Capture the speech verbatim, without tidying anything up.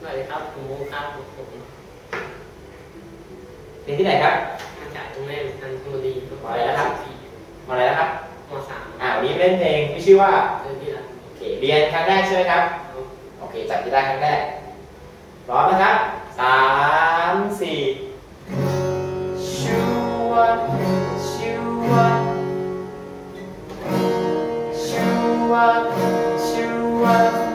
วัสดีครับผมมุกครับผมเรียนที่ไหนครับมาจากโรงเรียนจันทบุรีมออะไรนะครับมออะไรนะครับมสามอ่าวันนี้เล่นเพลงที่ชื่อว่าเรียนที่ไหนโอเคเรียนครั้งแรกใช่ไหมครับโอเคจับกีตาร์ครั้งแรกพร้อมนะครับสามสี่ชูวัดชูวัดชูวัดชูวัด